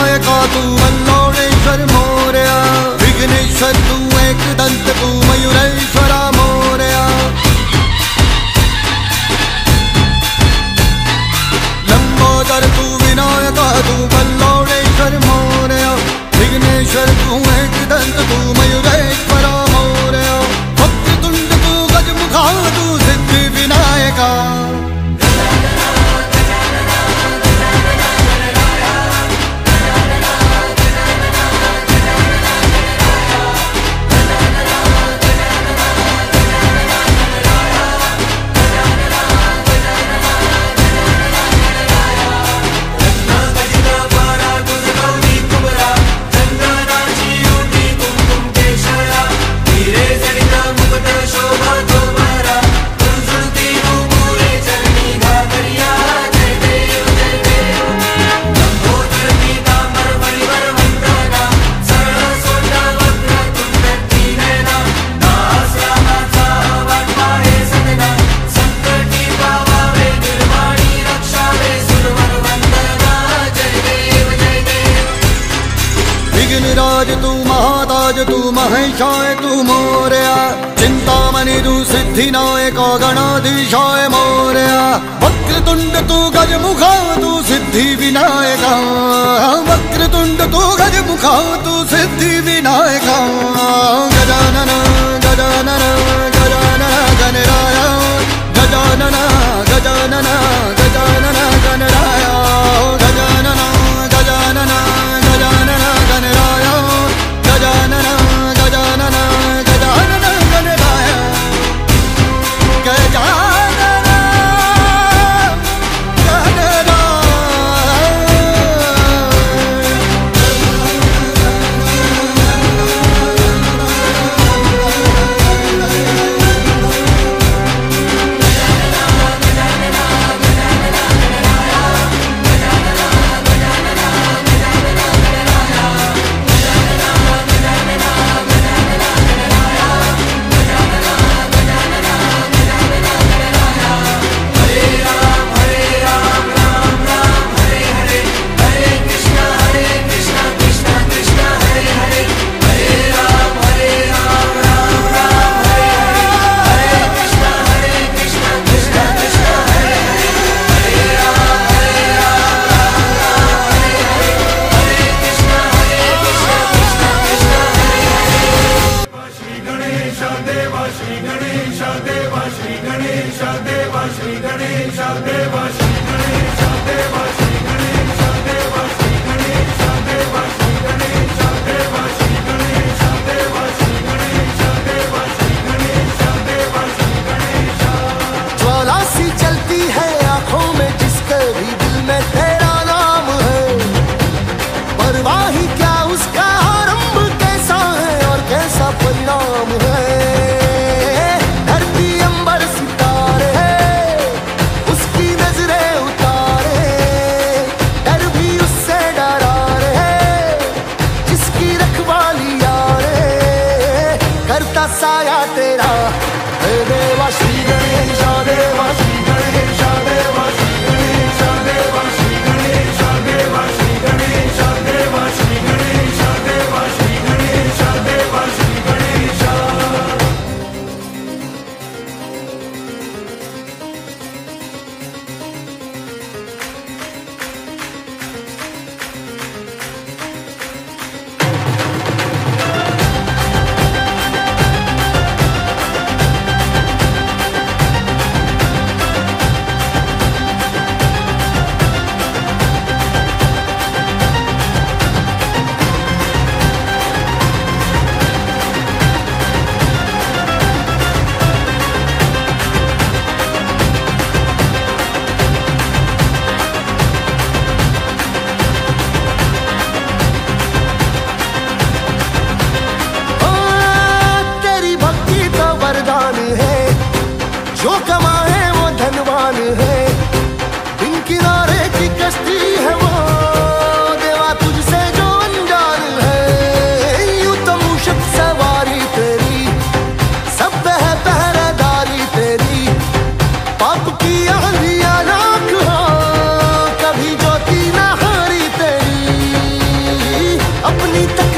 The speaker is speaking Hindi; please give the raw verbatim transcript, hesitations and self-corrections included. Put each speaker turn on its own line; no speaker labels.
विनायका तू मल्लोणेश्वर मोरया, विघ्नेश्वर तू एक दंत तू मयूरेश्वरा मोरया। लंबोदर तू विनायका तू मल्लोणेश्वर मोरया, विघ्नेश्वर तू एक दंत तू मयूरेश्वरा मोरया। वक्रतुंड तू गजमुखा तू सिद्धि विनायका, विघ्नराज तू महाताज तू महेशाय तू मोरया। चिंतामणि तू सिद्धिनायका गणाधीशाय मोरया। वक्रतुंड तू गजमुखा तू सिद्धि विनायका, वक्रतुंड तू गजमुखा तू सिद्धि विनायका। गजानन गजानन गजानन गणराय, गजानन गजानन गजानन गणराय, गजानन गजानन गजानन गणराय, गजानन गजानन गजानन गणराय, गजानन गणराय। साया तेरा हे देवा श्री गणेश देवा श्री गणेश देवा श्री गणेश देवा श्री गणेश देवा श्री गणेश देवा श्री गणेश देवा श्री गणेश देवा श्री गणेश। जो कमाए वो धनवान है, दिन किनारे की कश्ती है वो देवा तुझसे जो अनजान है। यूं तो मूषक सवारी तेरी, सब है पहरेदारी तेरी, पाप की आंधियां राख हो कभी ज्योति न हारी तेरी। अपनी तक